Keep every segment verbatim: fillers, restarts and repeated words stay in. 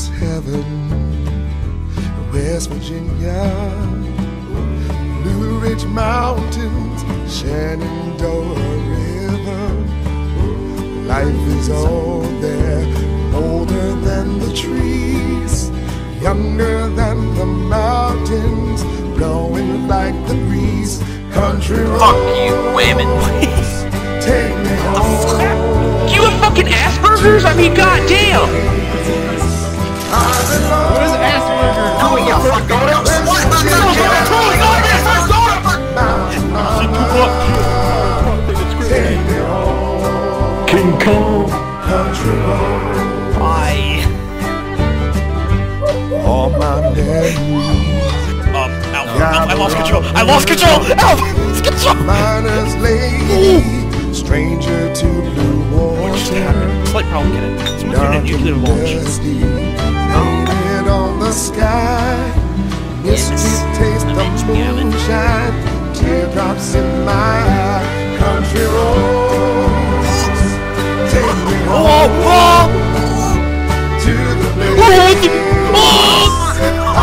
is heaven, West Virginia, Blue Ridge Mountains, Shenandoah River. Life is all there, older than the trees, younger than the mountains, blowing like the breeze. Country roads, fuck you, women, please. Take me home. You have fucking Asperger's? I mean, goddamn. What is Asperger's? Oh, yeah, fuck going out. King Kong. Country roads. Bye. All my memories. Um, Alf, Alf, I lost control. I lost control. Alf, it's control. Miner's lady, stranger to blue water. Slight problem, get it. Someone's doing a nuclear launch. Painted on the sky, misty taste of moonshine, teardrops in my eye. Country roads, take me home to the place I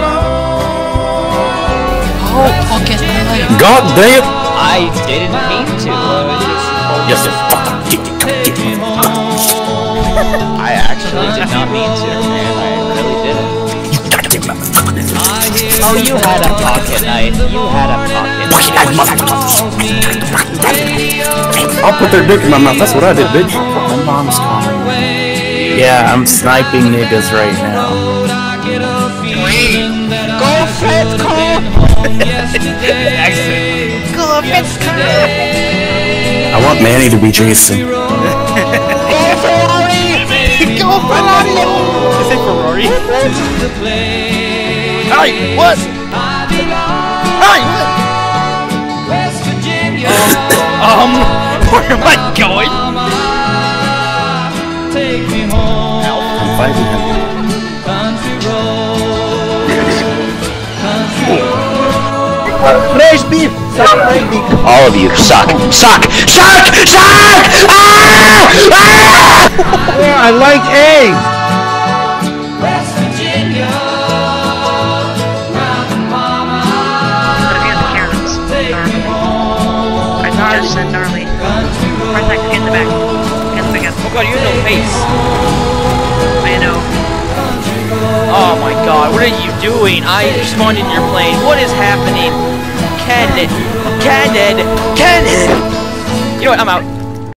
belong. Oh, pocket knife. God damn! I didn't mean to. Uh, Yes, sir. I actually did not mean to, man. I really didn't. Oh, you had a pocket knife. You had a pocket knife. I'll put their dick in my mouth. That's what I did, bitch. My mom's calling. Yeah, I'm sniping niggas right now. Go, Fitz, go! Excellent. Go, Fitz, go! I want Manny to be Jason. Go, Ferrari! Go, Ferrari! Is it Ferrari? Hey, what? Hey, what? Um, where am I going? I'm fighting him. Fresh beef! All of you suck. Suck! Suck! Suck! Ah! Ah! I like eggs! Just gnarly. Right back, get in the back. Get in the back. Oh god, you have no face. I know. Oh my god, what are you doing? I spawned in your plane. What is happening? Cannon! Cannon! Cannon! You know what, I'm out.